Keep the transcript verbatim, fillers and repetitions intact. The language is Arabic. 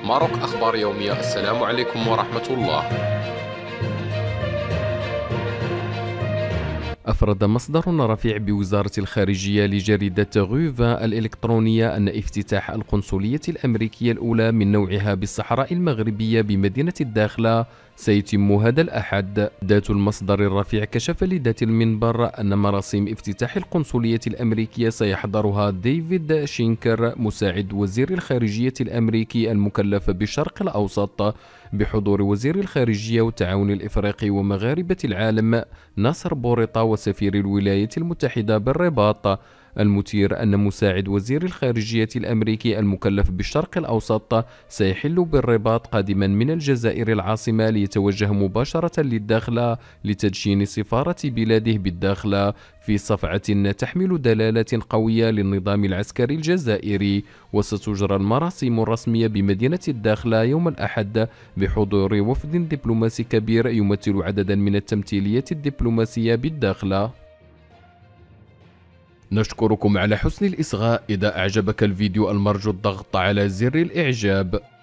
ماروك أخبار يومية. السلام عليكم ورحمة الله. أفرد مصدر رفيع بوزارة الخارجية لجريدة غوفا الإلكترونية أن افتتاح القنصلية الأمريكية الأولى من نوعها بالصحراء المغربية بمدينة الداخلة سيتم هذا الأحد. ذات المصدر الرفيع كشف لذات المنبر أن مراسم افتتاح القنصلية الأمريكية سيحضرها ديفيد شينكر مساعد وزير الخارجية الأمريكي المكلف بالشرق الأوسط بحضور وزير الخارجية والتعاون الإفريقي ومغاربة العالم ناصر بوريطة وسفير الولايات المتحدة بالرباط. المثير أن مساعد وزير الخارجية الأمريكي المكلف بالشرق الأوسط سيحل بالرباط قادما من الجزائر العاصمة ليتوجه مباشرة للداخلة لتدشين سفارة بلاده بالداخلة في صفعة تحمل دلالات قوية للنظام العسكري الجزائري. وستجرى المراسم الرسمية بمدينة الداخلة يوم الأحد بحضور وفد دبلوماسي كبير يمثل عددا من التمثيليات الدبلوماسية بالداخلة. نشكركم على حسن الإصغاء. إذا أعجبك الفيديو المرجو الضغط على زر الإعجاب.